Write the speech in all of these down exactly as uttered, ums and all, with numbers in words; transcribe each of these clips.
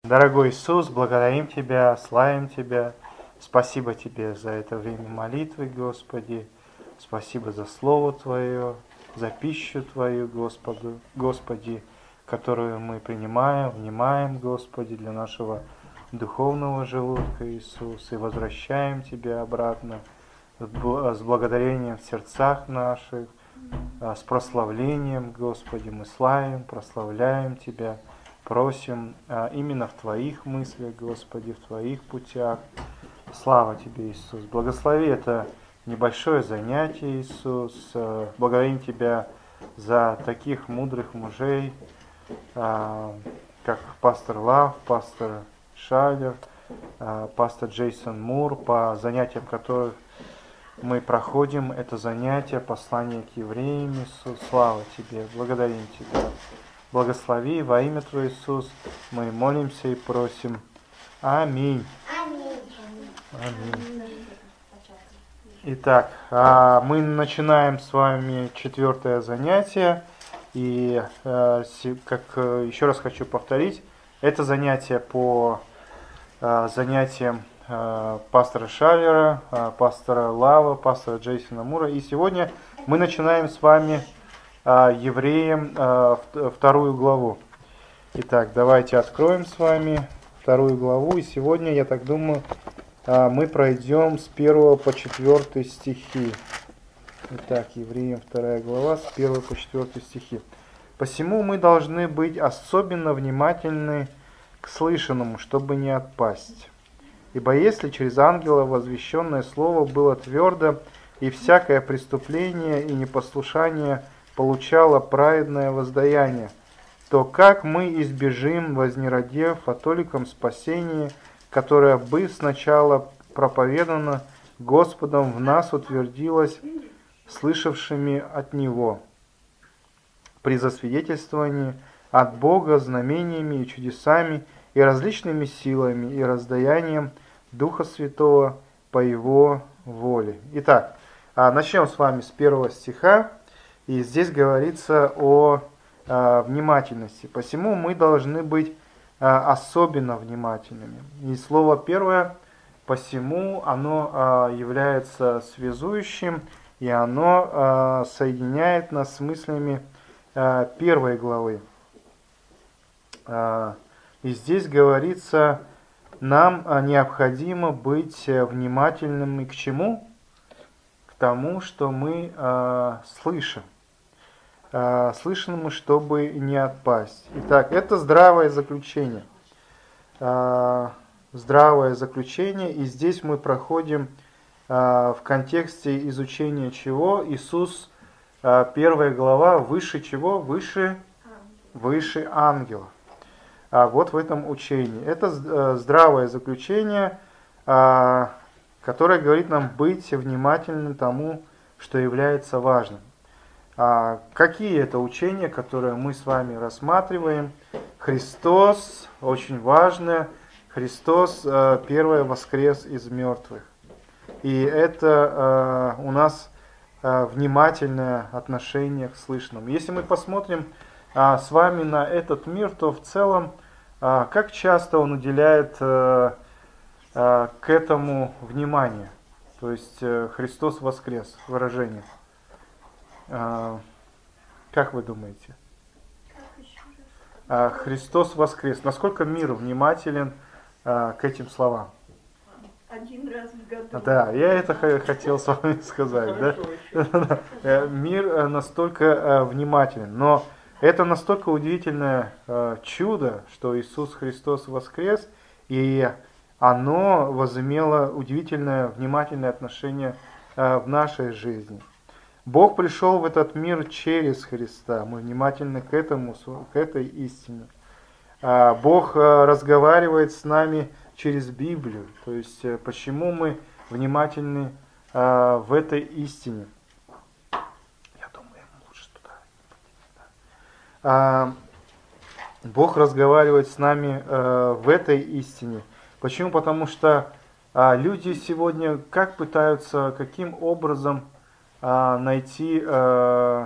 Дорогой Иисус, благодарим Тебя, славим Тебя. Спасибо Тебе за это время молитвы, Господи. Спасибо за Слово Твое, за пищу Твою, Господу, Господи, которую мы принимаем, внимаем, Господи, для нашего духовного желудка, Иисус, и возвращаем Тебя обратно с благодарением в сердцах наших, с прославлением, Господи, мы славим, прославляем Тебя. Просим а, именно в Твоих мыслях, Господи, в Твоих путях. Слава Тебе, Иисус. Благослови это небольшое занятие, Иисус. А, благодарим Тебя за таких мудрых мужей, а, как пастор Лав, пастор Шалер, а, пастор Джейсон Мур, по занятиям которых мы проходим это занятие, послание к евреям, Иисус. Слава Тебе, благодарим Тебя. Благослови во имя Твое, Иисус, мы молимся и просим. Аминь. Аминь. Итак, мы начинаем с вами четвертое занятие. И, как еще раз хочу повторить, это занятие по занятиям пастора Шалера, пастора Лава, пастора Джейсона Мура. И сегодня мы начинаем с вами Евреям вторую главу. Итак, давайте откроем с вами вторую главу. И сегодня, я так думаю, мы пройдем с первого по четвёртый стихи. Итак, Евреям вторая глава, с первого по четвёртый стихи. «Посему мы должны быть особенно внимательны к слышанному, чтобы не отпасть. Ибо если через ангела возвещенное слово было твердо, и всякое преступление и непослушание получало праведное воздаяние, то как мы избежим, вознеродев о толиком спасении, которое бы сначала проповедано Господом в нас утвердилось слышавшими от Него, при засвидетельствовании от Бога знамениями и чудесами и различными силами и раздаянием Духа Святого по Его воле». Итак, начнем с вами с первого стиха. И здесь говорится о э, внимательности. Посему мы должны быть э, особенно внимательными. И слово первое «посему» оно э, является связующим, и оно э, соединяет нас с мыслями э, первой главы. Э, и здесь говорится, нам э, необходимо быть внимательными к чему? К тому, что мы э, слышим. Слышанному, чтобы не отпасть. Итак, это здравое заключение. Здравое заключение. И здесь мы проходим в контексте изучения чего? Иисус, первая глава, выше чего? Выше, выше ангела. Вот в этом учении. Это здравое заключение, которое говорит нам быть внимательным тому, что является важным. А какие это учения, которые мы с вами рассматриваем? Христос, очень важное, Христос э, первое воскрес из мертвых. И это э, у нас э, внимательное отношение к слышанному. Если мы посмотрим э, с вами на этот мир, то в целом, э, как часто он уделяет э, э, к этому внимание? То есть э, Христос воскрес, выражение. Как вы думаете? Христос воскрес. Насколько мир внимателен к этим словам? Один раз в году. Да, я это хотел с вами сказать. Да? Мир настолько внимателен. Но это настолько удивительное чудо, что Иисус Христос воскрес, и оно возымело удивительное внимательное отношение в нашей жизни. Бог пришел в этот мир через Христа. Мы внимательны к этому, к этой истине. Бог разговаривает с нами через Библию. То есть, почему мы внимательны в этой истине? Я думаю, лучше туда. Бог разговаривает с нами в этой истине. Почему? Потому что люди сегодня как пытаются, каким образом найти э,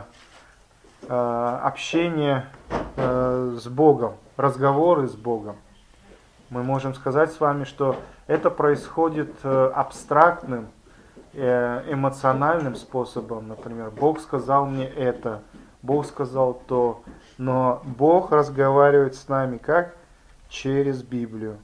э, общение э, с Богом, разговоры с Богом. мы можем сказать с вами, что это происходит э, абстрактным, э, эмоциональным способом. Например, Бог сказал мне это, Бог сказал то, но Бог разговаривает с нами как? Через Библию.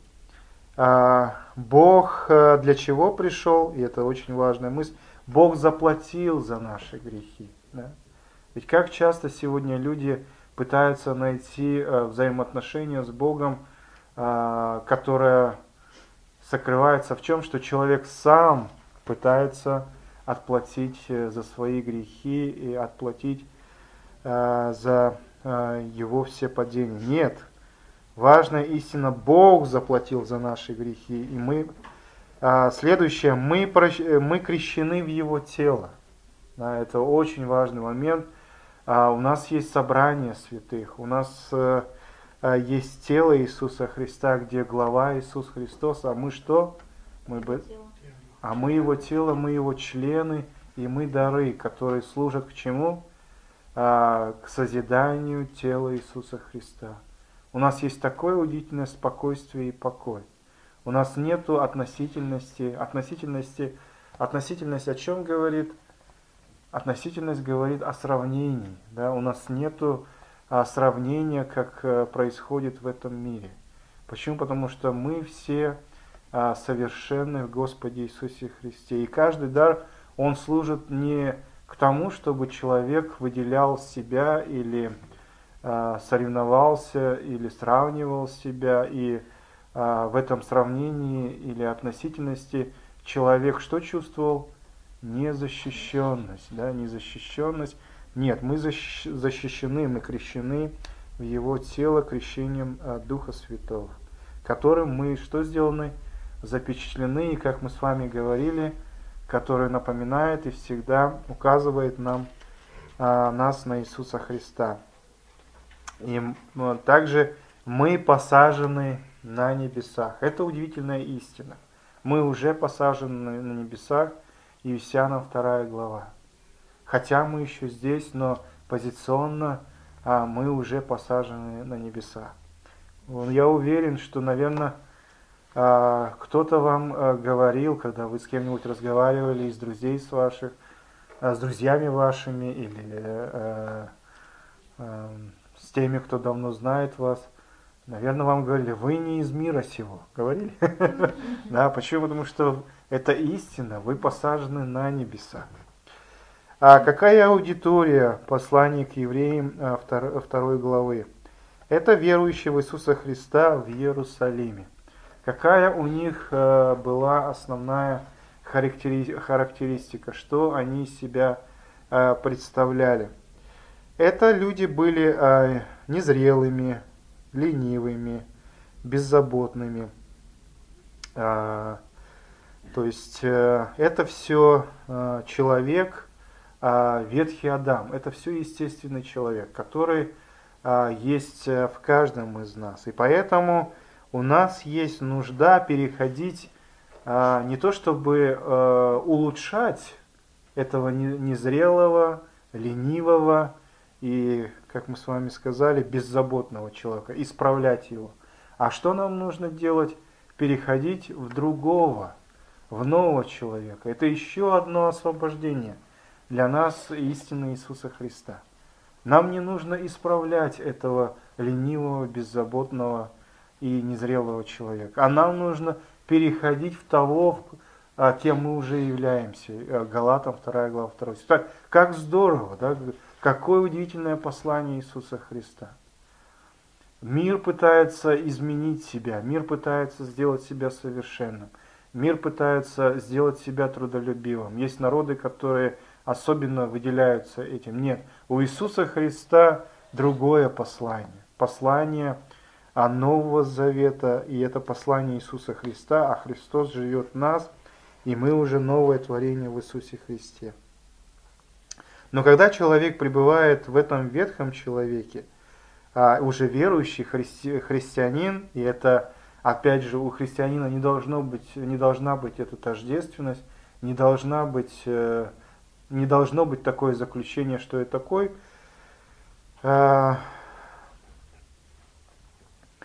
А, Бог э, для чего пришел? И это очень важная мысль. Бог заплатил за наши грехи. Да? Ведь как часто сегодня люди пытаются найти э, взаимоотношения с Богом, э, которое сокрывается в чем? Что человек сам пытается отплатить за свои грехи и отплатить э, за э, его все падения. Нет. Важная истина, Бог заплатил за наши грехи. И мы, э, следующее, мы, мы крещены в Его тело. Да, это очень важный момент. А у нас есть собрание святых, у нас э, э, есть тело Иисуса Христа, где глава Иисус Христос, а мы что? Мы бы... А мы Его тело, мы Его члены, и мы дары, которые служат к чему? А, к созиданию тела Иисуса Христа. У нас есть такое удивительное спокойствие и покой. У нас нету относительности. Относительности, относительность о чем говорит? Относительность говорит о сравнении. Да? У нас нету а, сравнения, как а, происходит в этом мире. Почему? Потому что мы все а, совершенны в Господе Иисусе Христе. И каждый дар, он служит не к тому, чтобы человек выделял себя или а, соревновался, или сравнивал себя. И а, в этом сравнении или относительности человек что чувствовал? Незащищенность, да, незащищенность. Нет, мы защищены, мы крещены в Его тело крещением Духа Святого, которым мы что сделаны? Запечатлены, и как мы с вами говорили, который напоминает и всегда указывает нам, а, нас на Иисуса Христа. И ну, также мы посажены на небесах. Это удивительная истина. Мы уже посажены на небесах. Ефесянам вторая глава. Хотя мы еще здесь, но позиционно а, мы уже посажены на небеса. Я уверен, что, наверное, а, кто-то вам а, говорил, когда вы с кем-нибудь разговаривали, из друзей с ваших, а, с друзьями вашими или а, а, с теми, кто давно знает вас, наверное, вам говорили, вы не из мира сего. Говорили? Да, почему? Потому что это истина, вы посажены на небеса. А какая аудитория послания к евреям второй главы? Это верующие в Иисуса Христа в Иерусалиме. Какая у них была основная характеристика, что они из себя представляли? Это люди были незрелыми, ленивыми, беззаботными. То есть это все человек, ветхий Адам, это все естественный человек, который есть в каждом из нас. И поэтому у нас есть нужда переходить не то чтобы улучшать этого незрелого, ленивого и, как мы с вами сказали, беззаботного человека, исправлять его. А что нам нужно делать? Переходить в другого, в нового человека. Это еще одно освобождение для нас истины Иисуса Христа. Нам не нужно исправлять этого ленивого, беззаботного и незрелого человека. А нам нужно переходить в того, кем мы уже являемся. Галатам вторая глава второй стих. Как здорово, да? Какое удивительное послание Иисуса Христа. Мир пытается изменить себя, мир пытается сделать себя совершенным. Мир пытается сделать себя трудолюбивым. Есть народы, которые особенно выделяются этим. Нет, у Иисуса Христа другое послание. Послание Нового Завета, и это послание Иисуса Христа, а Христос живет в нас, и мы уже новое творение в Иисусе Христе. Но когда человек пребывает в этом ветхом человеке, уже верующий христи, христианин, и это опять же, у христианина не, должно быть, не должна быть эта тождественность, не, должна быть, не должно быть такое заключение, что я такой.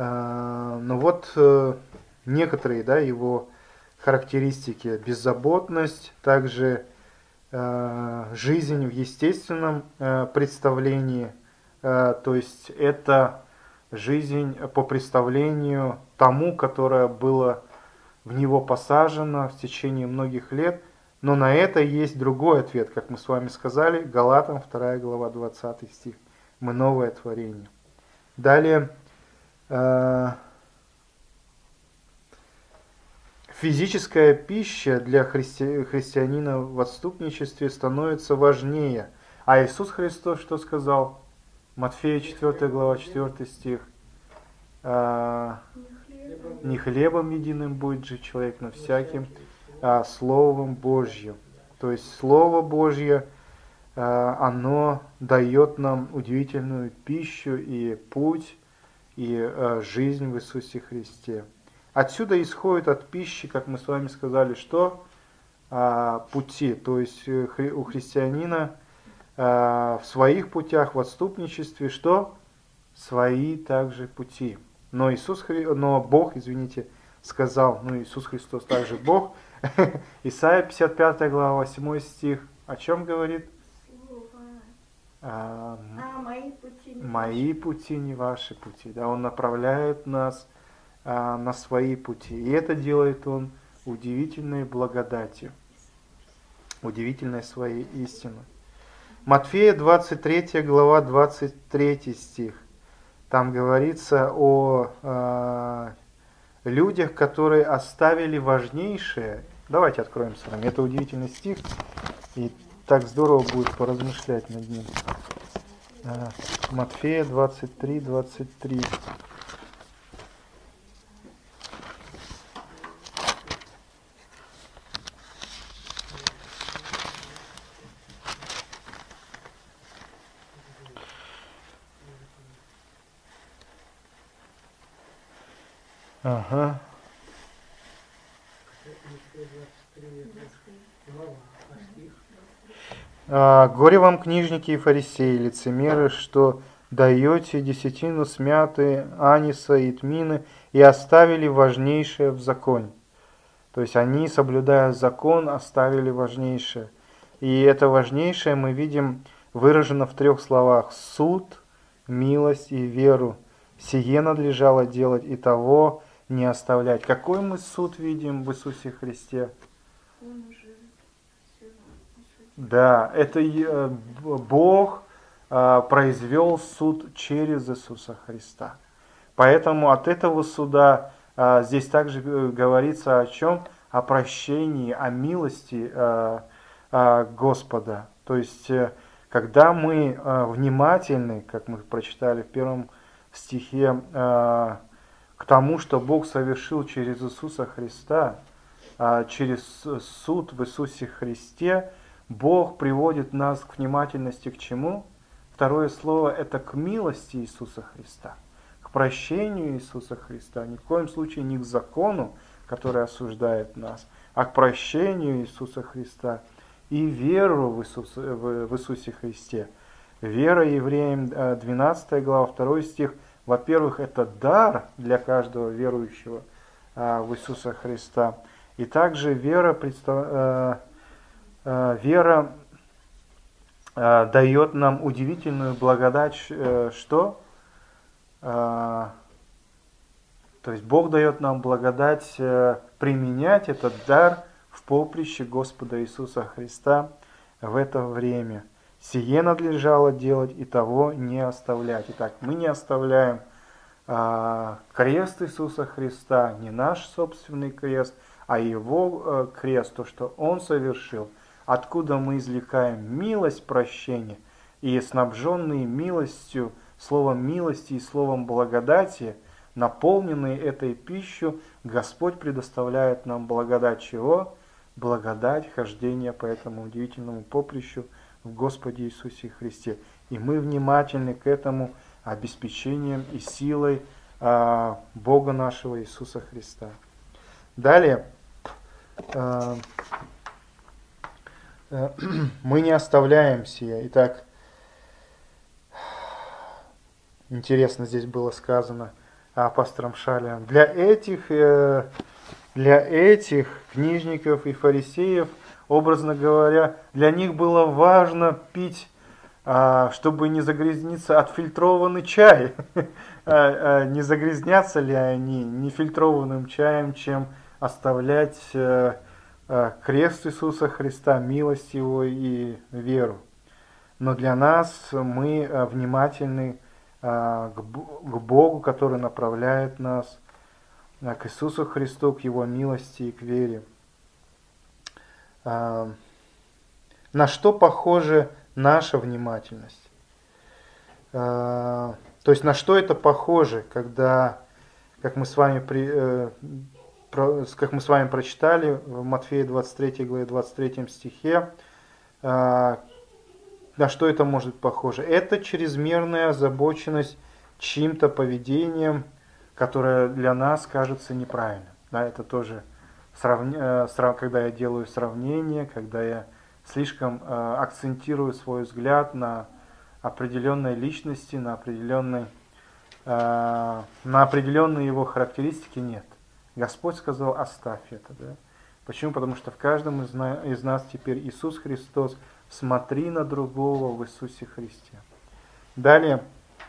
Ну вот некоторые, да, его характеристики: беззаботность, также жизнь в естественном представлении, то есть это жизнь по представлению тому, которое было в него посажено в течение многих лет. Но на это есть другой ответ, как мы с вами сказали, Галатам вторая глава двадцатый стих. Мы новое творение. Далее, физическая пища для христи... христианина в отступничестве становится важнее. А Иисус Христос что сказал? Матфея четвёртая глава четвёртый стих. Не хлебом единым будет жить человек, но всяким а, Словом Божьим. То есть Слово Божье, а, оно дает нам удивительную пищу и путь, и а, жизнь в Иисусе Христе. Отсюда исходит от пищи, как мы с вами сказали, что а, пути. То есть у христианина а, в своих путях, в отступничестве, что? Свои также пути. Но, Иисус, но Бог, извините, сказал, ну Иисус Христос также Бог. Исайя пятьдесят пятая глава, восьмой стих. О чем говорит? А, а, мои пути не, мои пути не ваши пути. Да, Он направляет нас а, на свои пути. И это делает Он удивительной благодатью, удивительной своей истиной. Матфея двадцать третья глава, двадцать третий стих. Там говорится о э, людях, которые оставили важнейшее. Давайте откроем с вами. Это удивительный стих. И так здорово будет поразмышлять над ним. Э, Матфея двадцать три, двадцать три. Ага. А, горе вам, книжники и фарисеи, лицемеры, что даете десятину смяты, аниса и тмины, и оставили важнейшее в законе. То есть они, соблюдая закон, оставили важнейшее. И это важнейшее мы видим выражено в трех словах: суд, милость и веру. Сие надлежало делать, и того не оставлять. Какой мы суд видим в Иисусе Христе? Он уже все. Да, это Бог произвел суд через Иисуса Христа. Поэтому от этого суда здесь также говорится о чем? О прощении, о милости Господа. То есть, когда мы внимательны, как мы прочитали в первом стихе, к тому, что Бог совершил через Иисуса Христа, через суд в Иисусе Христе, Бог приводит нас к внимательности к чему? Второе слово – это к милости Иисуса Христа, к прощению Иисуса Христа, ни в коем случае не к закону, который осуждает нас, а к прощению Иисуса Христа и веру в, Иисус, в, в Иисусе Христе. Вера Евреям двенадцатая глава, второй стих. Во-первых, это дар для каждого верующего а, в Иисуса Христа. И также вера, представ... а, а, вера а, дает нам удивительную благодать, а, что? А, то есть Бог дает нам благодать а, применять этот дар в поприще Господа Иисуса Христа в это время. Сие надлежало делать, и того не оставлять. Итак, мы не оставляем а, крест Иисуса Христа, не наш собственный крест, а Его а, крест, то, что Он совершил, откуда мы извлекаем милость прощения, и снабженные милостью, словом милости и словом благодати, наполненные этой пищей, Господь предоставляет нам благодать чего? Благодать хождения по этому удивительному поприщу в Господе Иисусе Христе. И мы внимательны к этому обеспечением и силой а, Бога нашего Иисуса Христа. Далее, а, а, мы не оставляем сия. Итак, интересно здесь было сказано, пастором Шалием. Для этих, для этих книжников и фарисеев, образно говоря, для них было важно пить, чтобы не загрязниться, отфильтрованный чай. Не загрязнятся ли они нефильтрованным чаем, чем оставлять крест Иисуса Христа, милость Его и веру. Но для нас мы внимательны к Богу, который направляет нас к Иисусу Христу, к Его милости и к вере. На что похожа наша внимательность? То есть на что это похоже, когда, как мы с вами, при, как мы с вами прочитали в Матфея двадцать третьей главе двадцать третьем стихе, на что это может быть похоже? Это чрезмерная озабоченность чьим-то поведением, которое для нас кажется неправильным. Да, это тоже, сравня... когда я делаю сравнение, когда я слишком акцентирую свой взгляд на определенной личности, на определенной, на определенные его характеристики, нет. Господь сказал: оставь это. Да? Почему? Потому что в каждом из, на... из нас теперь Иисус Христос. Смотри на другого в Иисусе Христе. Далее.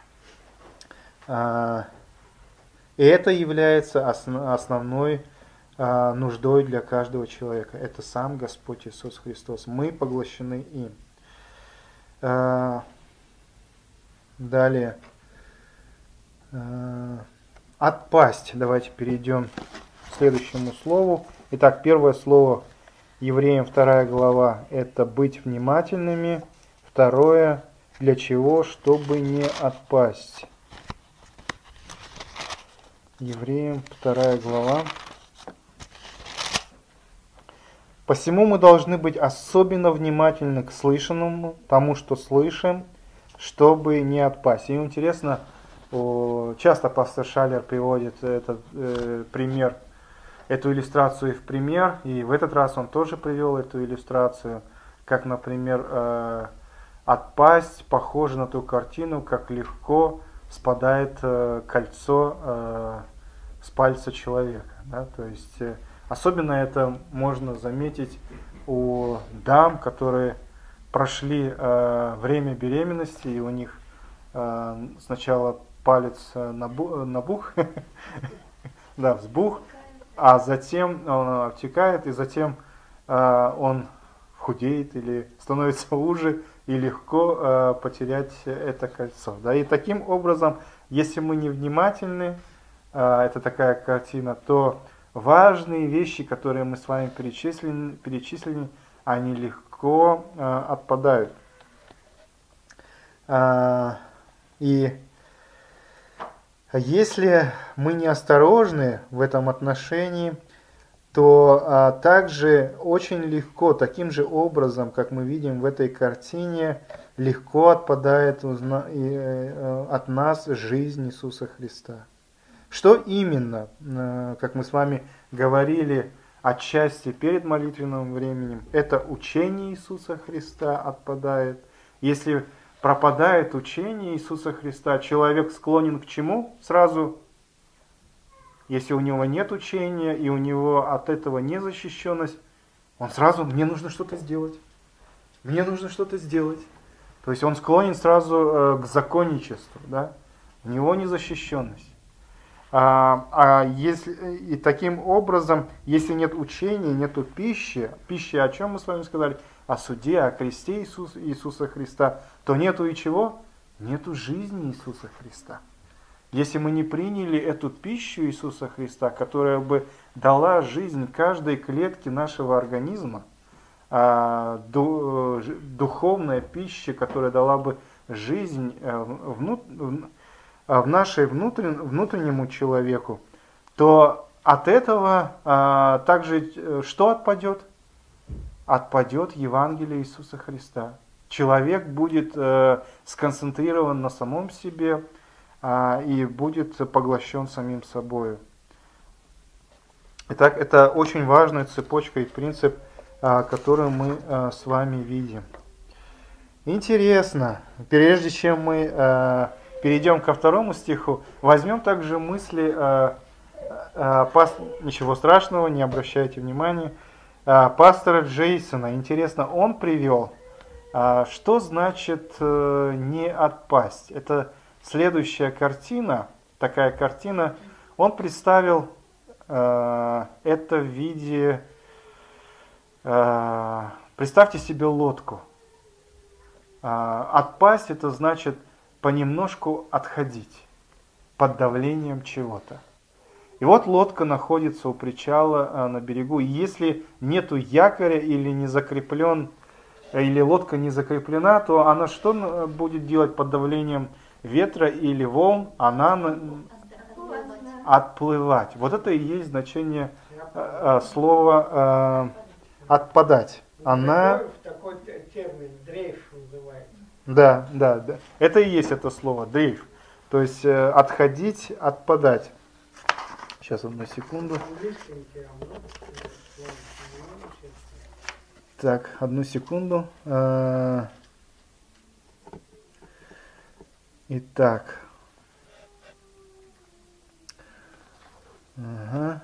И это является основной нуждой для каждого человека. Это сам Господь Иисус Христос. Мы поглощены им. Далее. Отпасть. Давайте перейдем к следующему слову. Итак, первое слово Евреям вторая глава – это быть внимательными. Второе – для чего? Чтобы не отпасть. Евреям вторая глава. Посему мы должны быть особенно внимательны к слышанному, тому, что слышим, чтобы не отпасть. И интересно, часто пастор Шалер приводит этот э, пример, эту иллюстрацию в пример, и в этот раз он тоже привел эту иллюстрацию, как, например, э, отпасть похоже на ту картину, как легко спадает э, кольцо э, с пальца человека. Да? То есть, э, особенно это можно заметить у дам, которые прошли э, время беременности, и у них э, сначала палец набу, набух, да, взбух, а затем он обтекает, и затем э, он худеет или становится уже, и легко э, потерять это кольцо. Да? И таким образом, если мы не внимательны, э, это такая картина, то важные вещи, которые мы с вами перечислили, перечислили они легко э, отпадают. Э, и если мы не осторожны в этом отношении, то а, также очень легко, таким же образом, как мы видим в этой картине, легко отпадает узна, и, э, от нас жизнь Иисуса Христа. Что именно, э, как мы с вами говорили отчасти перед молитвенным временем, это учение Иисуса Христа отпадает. Если пропадает учение Иисуса Христа, человек склонен к чему? Сразу, если у него нет учения, и у него от этого незащищенность, он сразу: мне нужно что-то сделать. Мне нужно что-то сделать. То есть он склонен сразу э, к законничеству. Да? У него незащищенность. А, а если, и таким образом, если нет учения, нету пищи, пищи, о чем мы с вами сказали? О суде, о кресте Иисуса, Иисуса Христа, то нету и чего? Нету жизни Иисуса Христа. Если мы не приняли эту пищу Иисуса Христа, которая бы дала жизнь каждой клетке нашего организма, духовная пища, которая дала бы жизнь в нашей внутреннему человеку, то от этого также что отпадет? Отпадет Евангелие Иисуса Христа. Человек будет сконцентрирован на самом себе, и будет поглощен самим собой. Итак, это очень важная цепочка и принцип, который мы с вами видим. Интересно, прежде чем мы перейдем ко второму стиху. Возьмем также мысли, э, э, пас... ничего страшного, не обращайте внимания, э, пастора Джейсона. Интересно, он привел, э, что значит э, не отпасть. Это следующая картина, такая картина. Он представил э, это в виде, э, представьте себе лодку. Э, отпасть это значит понемножку отходить под давлением чего-то. И вот лодка находится у причала э, на берегу. И если нету якоря или не закреплен, или лодка не закреплена, то она что будет делать под давлением ветра или волн? Она на... отплывать. Вот это и есть значение э, слова э, отпадать. Она... Такой термин дрейф называется. Да, да, да. Это и есть это слово дрейф. То есть э, отходить, отпадать. Сейчас, одну секунду. Так, одну секунду. Э, Итак. Ага.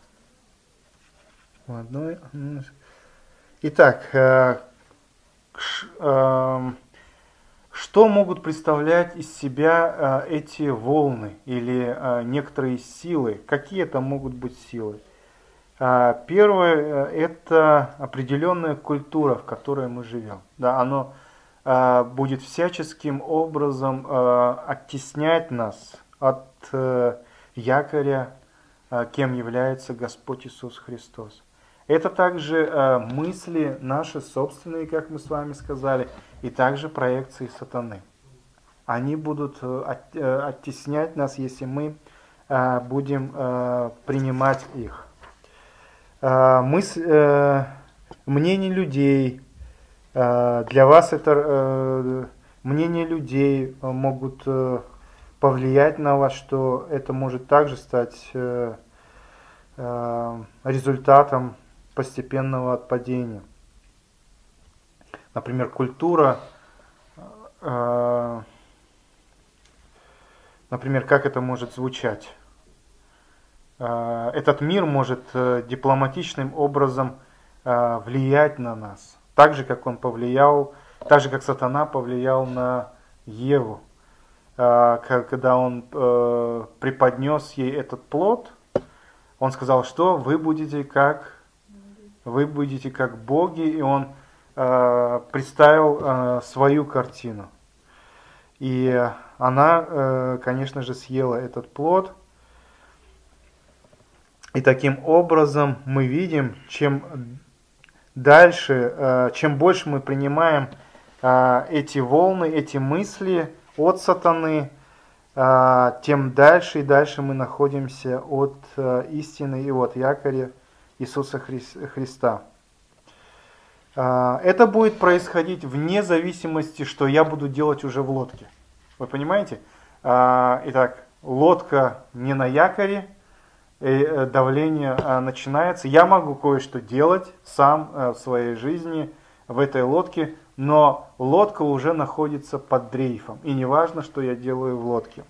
В одной. Итак, э, ш, э, что могут представлять из себя э, эти волны или э, некоторые силы? Какие это могут быть силы? Э, первое – это определенная культура, в которой мы живем. Да, оно э, будет всяческим образом э, оттеснять нас от э, якоря, э, кем является Господь Иисус Христос. Это также э, мысли наши собственные, как мы с вами сказали, и также проекции сатаны. Они будут э, от, э, оттеснять нас, если мы э, будем э, принимать их. Э, мысль, э, мнение людей, э, для вас это э, мнение людей могут э, повлиять на вас, что это может также стать э, э, результатом постепенного отпадения. Например, культура, э, например, как это может звучать? Э, этот мир может э, дипломатичным образом э, влиять на нас, так же, как он повлиял, так же, как сатана повлиял на Еву, э, когда он э, преподнес ей этот плод, он сказал, что вы будете как Вы будете как боги, и он э, представил э, свою картину. И она, э, конечно же, съела этот плод. И таким образом мы видим, чем дальше, э, чем больше мы принимаем э, эти волны, эти мысли от сатаны, э, тем дальше и дальше мы находимся от э, истины и от якоря Иисуса Христа. Это будет происходить вне зависимости, что я буду делать уже в лодке. Вы понимаете? Итак, лодка не на якоре, давление начинается. Я могу кое-что делать сам в своей жизни в этой лодке, но лодка уже находится под дрейфом. И не важно, что я делаю в лодке.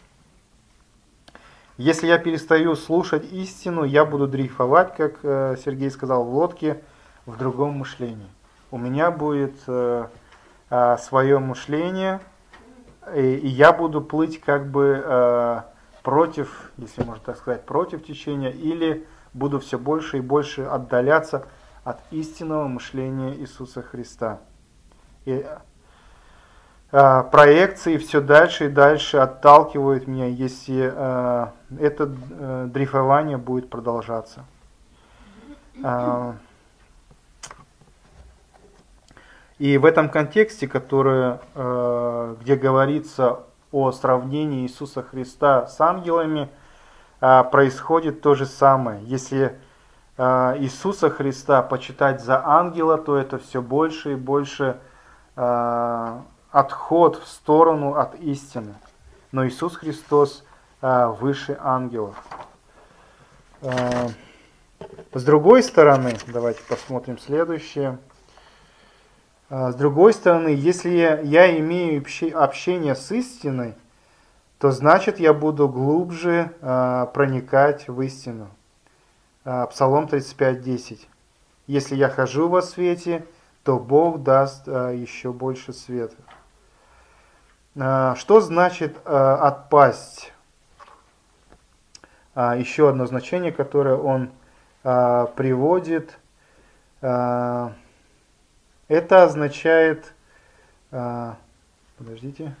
Если я перестаю слушать истину, я буду дрейфовать, как э, Сергей сказал, в лодке, в другом мышлении. У меня будет э, э, свое мышление, и, и я буду плыть как бы э, против, если можно так сказать, против течения, или буду все больше и больше отдаляться от истинного мышления Иисуса Христа. И, э, проекции все дальше и дальше отталкивают меня, если э, это э, дрейфование будет продолжаться. Э, и в этом контексте, который, э, где говорится о сравнении Иисуса Христа с ангелами, э, происходит то же самое. Если э, Иисуса Христа почитать за ангела, то это все больше и больше э, отход в сторону от истины. Но Иисус Христос э, выше ангелов. Э, с другой стороны, давайте посмотрим следующее. Э, с другой стороны, если я, я имею общение с истиной, то значит я буду глубже э, проникать в истину. Э, Псалом тридцать пять десять. Если я хожу во свете, то Бог даст э, еще больше света. Э, что значит э, отпасть? Э, еще одно значение, которое он э, приводит, э, это означает... Э, подождите.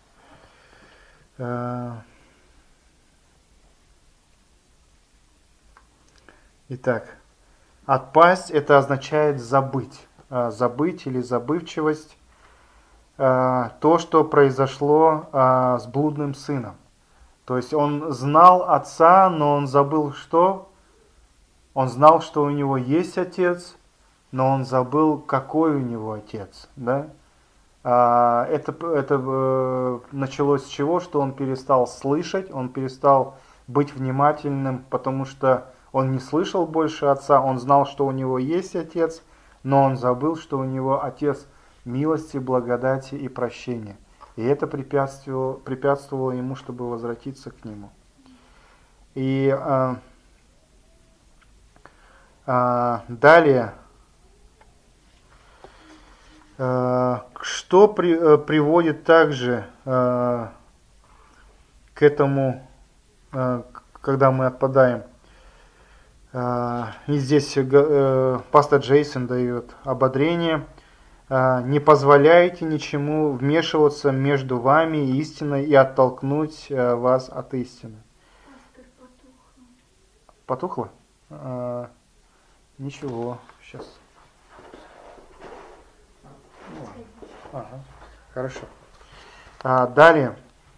Итак, отпасть это означает забыть, забыть или забывчивость, то, что произошло с блудным сыном. То есть он знал отца, но он забыл что? Он знал, что у него есть отец, но он забыл, какой у него отец, да? Это, это началось с чего? Что он перестал слышать, он перестал быть внимательным, потому что он не слышал больше отца, он знал, что у него есть отец, но он забыл, что у него отец милости, благодати и прощения. И это препятствовало, препятствовало ему, чтобы возвратиться к нему. И а, а, далее... Что при, приводит также э, к этому, э, когда мы отпадаем? Э, и здесь э, пастор Джейсон дает ободрение. Э, не позволяйте ничему вмешиваться между вами и истиной и оттолкнуть э, вас от истины. Пастор, потухло. Потухло? Э, ничего, сейчас. Ага, хорошо. А, далее.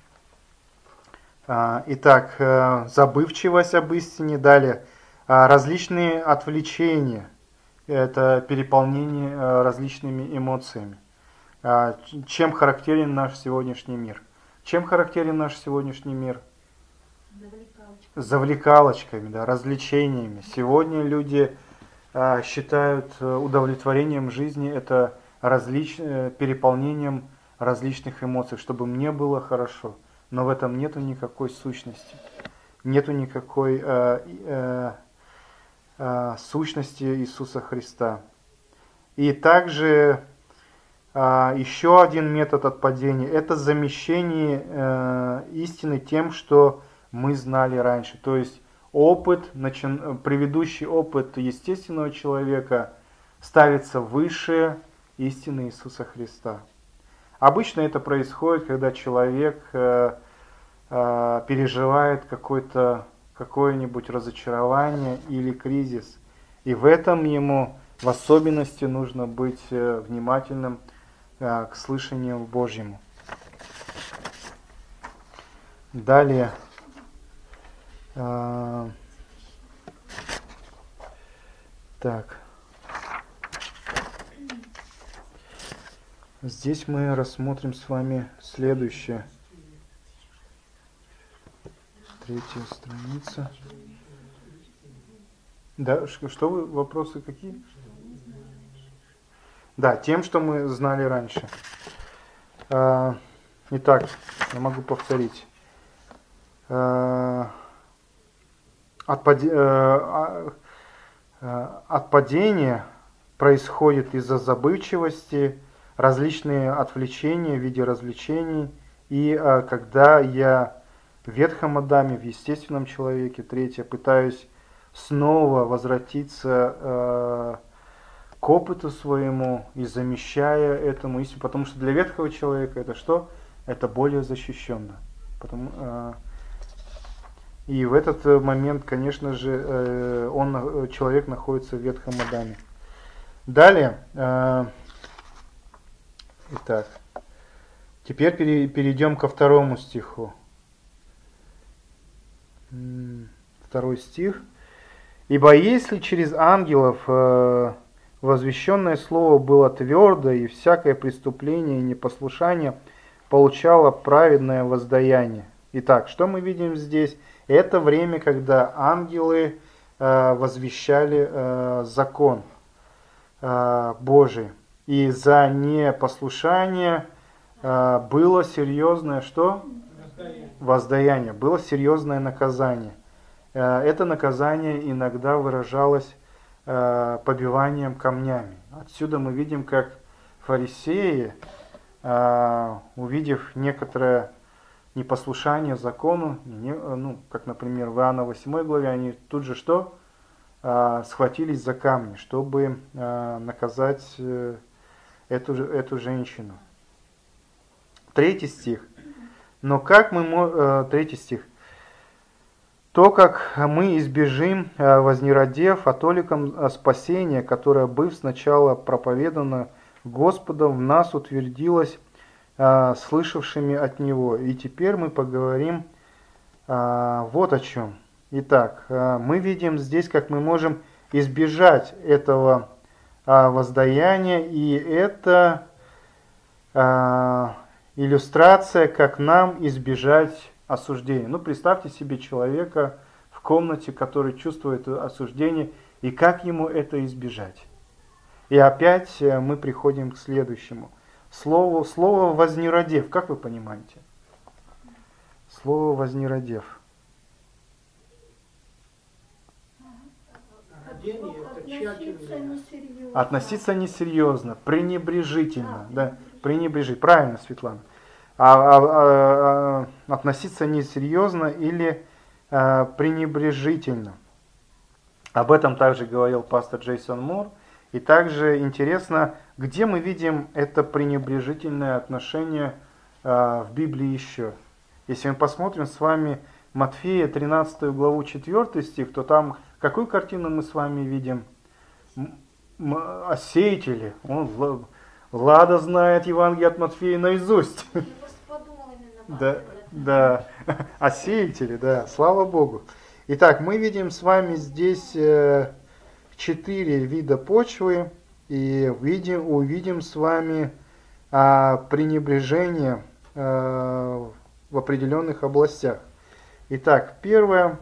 А, итак, забывчивость об истине. Далее. А, различные отвлечения. Это переполнение а, различными эмоциями. А, чем характерен наш сегодняшний мир? Чем характерен наш сегодняшний мир? Завлекалочка. Завлекалочками, да, развлечениями. Сегодня люди а, считают удовлетворением жизни это различ... переполнением различных эмоций, чтобы мне было хорошо. Но в этом нету никакой сущности. Нету никакой э, э, э, сущности Иисуса Христа. И также э, еще один метод отпадения – это замещение э, истины тем, что мы знали раньше. То есть опыт, начи... предыдущий опыт естественного человека ставится выше истины Иисуса Христа. Обычно это происходит, когда человек э, э, переживает какое-то, какое-нибудь разочарование или кризис. И в этом ему в особенности нужно быть э, внимательным э, к слышанию Божьему. Далее. Э, так. Здесь мы рассмотрим с вами следующее. Третья страница. Да, что вы, вопросы какие? Да, тем, что мы знали раньше. Итак, я могу повторить. Отпадение происходит из-за забывчивости, различные отвлечения в виде развлечений. И а, когда я в ветхом Адаме, в естественном человеке, третье, пытаюсь снова возвратиться э, к опыту своему и замещая этому истину, потому что для ветхого человека это что? Это более защищенно. Потому, э, и в этот момент, конечно же, э, он, человек находится в ветхом Адаме. Далее. Э, Итак, теперь перейдем ко второму стиху. Второй стих. «Ибо если через ангелов э, возвещенное слово было твердо, и всякое преступление и непослушание получало праведное воздаяние». Итак, что мы видим здесь? Это время, когда ангелы э, возвещали э, закон э, Божий. И за непослушание э, было серьезное что? Воздаяние. воздаяние, было серьезное наказание. Э, Это наказание иногда выражалось э, побиванием камнями. Отсюда мы видим, как фарисеи, э, увидев некоторое непослушание закону, не- ну, как, например, в Иоанна восьмой главе, они тут же что? Э, Схватились за камни, чтобы э, наказать э, эту, же- эту женщину. Третий стих. Но как мы, мо- э, третий стих. То, как мы избежим, э, вознеродев, о толиком э, спасения, которое, быв сначала проповедано Господом, в нас утвердилось э, слышавшими от Него. И теперь мы поговорим э, вот о чем. Итак, э, мы видим здесь, как мы можем избежать этого э, воздаяния, и это э, иллюстрация, как нам избежать осуждения. Ну, представьте себе человека в комнате, который чувствует осуждение, и как ему это избежать. И опять э, мы приходим к следующему. Слово, слово «вознеродев», как вы понимаете? Слово «вознеродев». Рождение это Относиться тщательное. несерьезно. Относиться несерьезно, пренебрежительно. Да, пренебрежить. Правильно, Светлана. А, а- а- а, относиться несерьезно или а, пренебрежительно. Об этом также говорил пастор Джейсон Мур. И также интересно, где мы видим это пренебрежительное отношение а, в Библии еще. Если мы посмотрим с вами Матфея тринадцатую главу четвёртый стих, то там какую картину мы с вами видим? М- м- О сеятеле. Он, Ла- Лада знает Евангелие от Матфея наизусть. Я просто подумала именно об Да, этом. да, о сеятеле, да, слава Богу. Итак, мы видим с вами здесь э, четыре вида почвы и видим, увидим с вами а, пренебрежение а, в определенных областях. Итак, первое,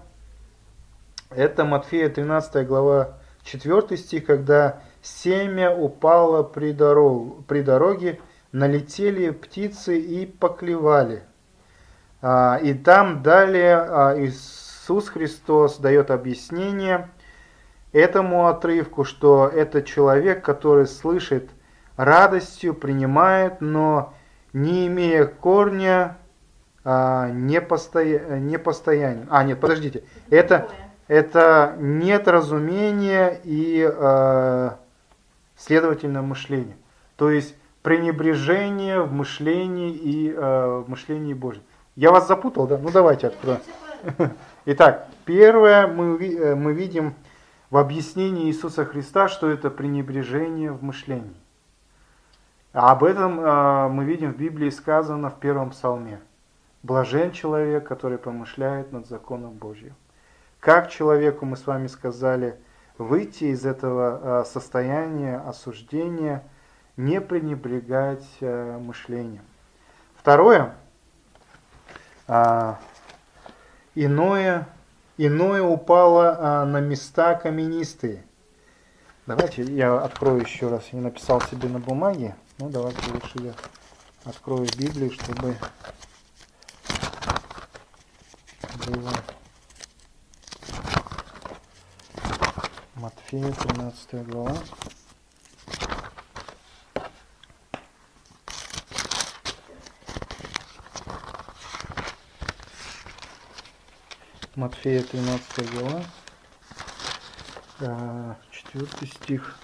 это Матфея тринадцатая глава четвёртый стих, когда семя упало при, дорог, при дороге, налетели птицы и поклевали. А, И там далее а, Иисус Христос дает объяснение этому отрывку, что это человек, который слышит радостью, принимает, но не имея корня, а, не, постоя... не постоянен. А, нет, подождите. Это, Другое. это нет разумения и, э, следовательно, мышления. То есть пренебрежение в мышлении и э, в мышлении Божьем. Я вас запутал, да? Ну давайте откроем. Итак, первое мы, уви- э, мы видим в объяснении Иисуса Христа, что это пренебрежение в мышлении. А об этом э, мы видим в Библии сказано в первом псалме. Блажен человек, который помышляет над законом Божьим. Как человеку, мы с вами сказали, выйти из этого э, состояния осуждения, не пренебрегать э, мышлением. Второе. А, Иное, иное упало а, на места каменистые. Давайте я открою еще раз. Я написал себе на бумаге. Ну, давайте лучше я открою Библию, чтобы было. Матфея, тринадцатая глава. Матфея, тринадцатая глава, четвёртый стих.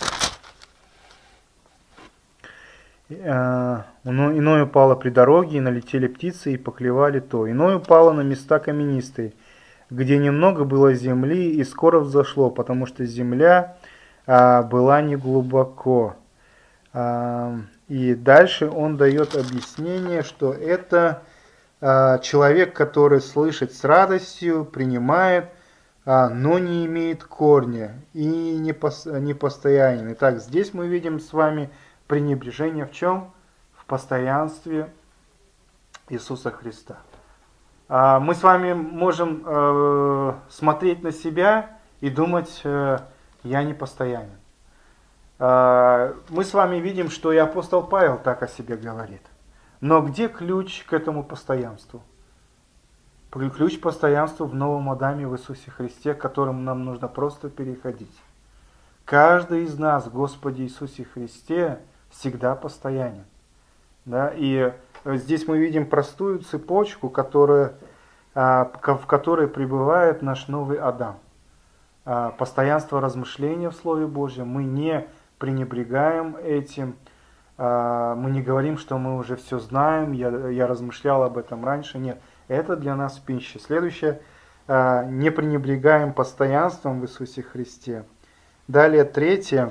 Иное упало при дороге, и налетели птицы, и поклевали то. Иное упало на места каменистые, где немного было земли, и скоро взошло, потому что земля а, была не глубоко. А, и дальше он дает объяснение, что это а, человек, который слышит с радостью, принимает, а, но не имеет корня и не, пос, не постоянен. Итак, здесь мы видим с вами пренебрежение в чем? В постоянстве Иисуса Христа. А, мы с вами можем э, смотреть на себя и думать, э, я не постоянен. А, мы с вами видим, что и апостол Павел так о себе говорит. Но где ключ к этому постоянству? Ключ постоянства в новом Адаме в Иисусе Христе, к которому нам нужно просто переходить. Каждый из нас в Господе Иисусе Христе всегда постоянен. Да? И здесь мы видим простую цепочку, которая, в которой пребывает наш новый Адам. Постоянство размышления в Слове Божьем. Мы не пренебрегаем этим. Мы не говорим, что мы уже все знаем. Я, я размышлял об этом раньше. Нет, это для нас пища. Следующее. Не пренебрегаем постоянством в Иисусе Христе. Далее, третье.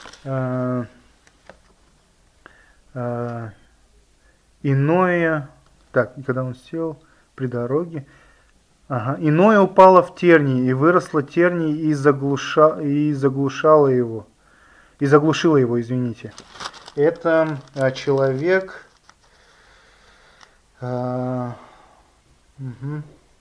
Иное. Так, когда он сел при дороге. Ага. Иное упало в тернии, и выросло тернии, и, заглуша, и заглушало его. И заглушило его, извините. Это а, человек... А, угу.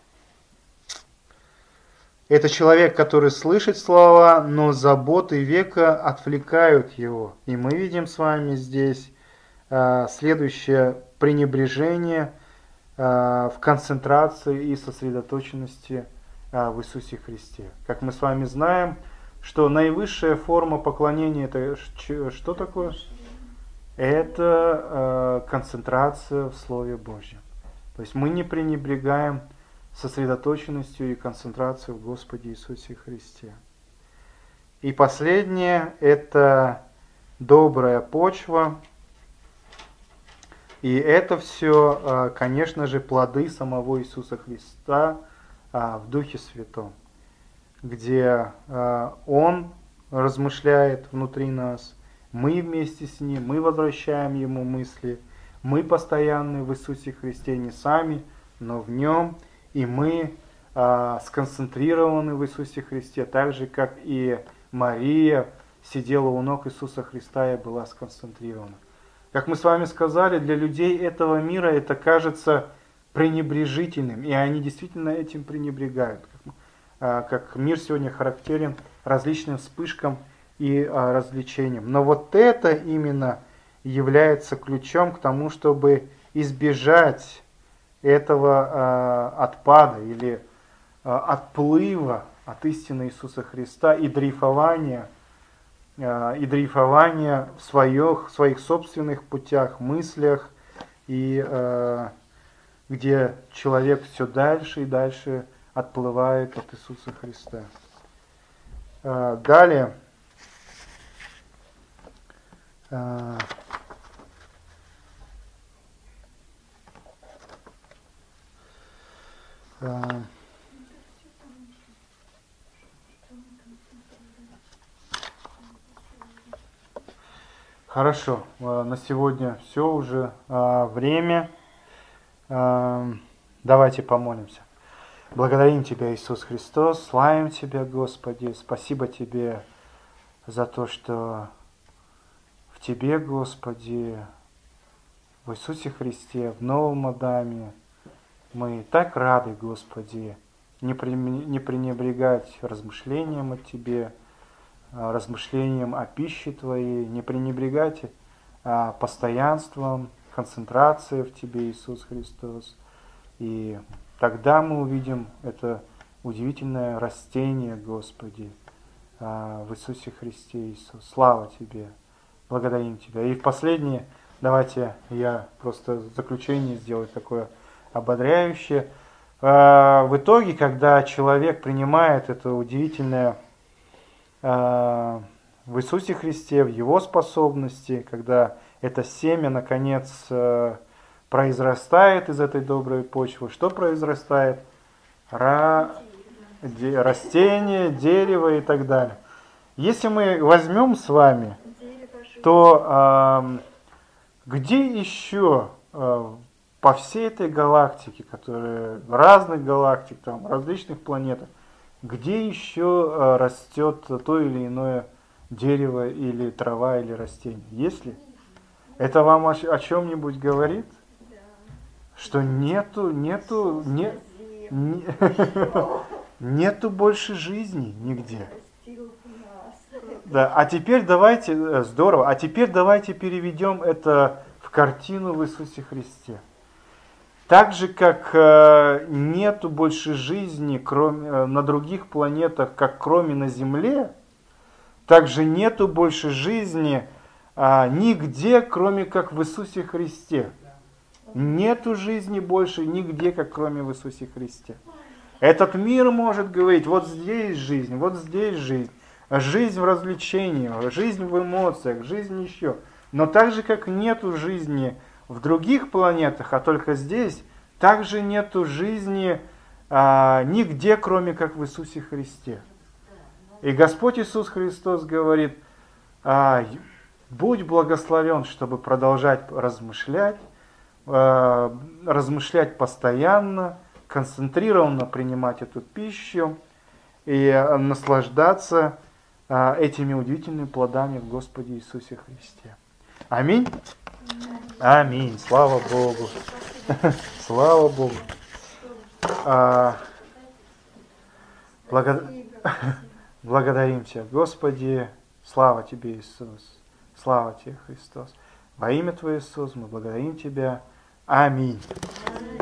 Это человек, который слышит слова, но заботы века отвлекают его. И мы видим с вами здесь а, следующее пренебрежение в концентрации и сосредоточенности в Иисусе Христе. Как мы с вами знаем, что наивысшая форма поклонения это что такое? Это концентрация в Слове Божьем. То есть мы не пренебрегаем сосредоточенностью и концентрацией в Господе Иисусе Христе. И последнее это добрая почва. И это все, конечно же, плоды самого Иисуса Христа в Духе Святом, где Он размышляет внутри нас, мы вместе с Ним, мы возвращаем Ему мысли, мы постоянны в Иисусе Христе не сами, но в Нем, и мы сконцентрированы в Иисусе Христе, так же, как и Мария сидела у ног Иисуса Христа и была сконцентрирована. Как мы с вами сказали, для людей этого мира это кажется пренебрежительным, и они действительно этим пренебрегают. Как, как мир сегодня характерен различным вспышкам и а, развлечениям. Но вот это именно является ключом к тому, чтобы избежать этого а, отпада или а, отплыва от истины Иисуса Христа и дрейфования и дрейфования в своих, в своих собственных путях, мыслях, и э, где человек все дальше и дальше отплывает от Иисуса Христа. Э, далее. Э, э, Хорошо, на сегодня все уже время. Давайте помолимся. Благодарим Тебя, Иисус Христос, славим Тебя, Господи. Спасибо Тебе за то, что в Тебе, Господи, в Иисусе Христе, в новом Адаме, мы так рады, Господи, не пренебрегать размышлением о Тебе, размышлением о пище Твоей, не пренебрегать а, постоянством, концентрацией в Тебе, Иисус Христос. И тогда мы увидим это удивительное растение, Господи, а, в Иисусе Христе, Иисус. Слава Тебе, благодарим Тебя. И в последнее, давайте я просто в заключение сделаю такое ободряющее. А, в итоге, когда человек принимает это удивительное в Иисусе Христе, в Его способности, когда это семя, наконец, произрастает из этой доброй почвы. Что произрастает? Ра... Де... Растение, дерево и так далее. Если мы возьмем с вами, то э, где еще э, по всей этой галактике, которые разных галактик, там, различных планетах, где еще растет то или иное дерево или трава или растение? Есть ли? Это вам о, о чем-нибудь говорит? Да. Что нету, нету, не, не, нету больше жизни нигде. Да, а теперь давайте, здорово, а теперь давайте переведем это в картину в Иисусе Христе. Так же, как э, нету больше жизни кроме, э, на других планетах, как кроме на Земле, также нету больше жизни э, нигде, кроме как в Иисусе Христе. Нету жизни больше нигде, как кроме в Иисусе Христе. Этот мир может говорить, вот здесь жизнь, вот здесь жизнь. Жизнь в развлечении, жизнь в эмоциях, жизнь еще. Но так же, как нету жизни в других планетах, а только здесь, также нету жизни а, нигде, кроме как в Иисусе Христе. И Господь Иисус Христос говорит, а, будь благословен, чтобы продолжать размышлять, а, размышлять постоянно, концентрированно принимать эту пищу и а, наслаждаться а, этими удивительными плодами в Господе Иисусе Христе. Аминь. Аминь. Слава Богу. Слава Богу. А, благо... Благодарим Тебя, Господи. Слава Тебе, Иисус. Слава Тебе, Христос. Во имя Твое, Иисус, мы благодарим Тебя. Аминь.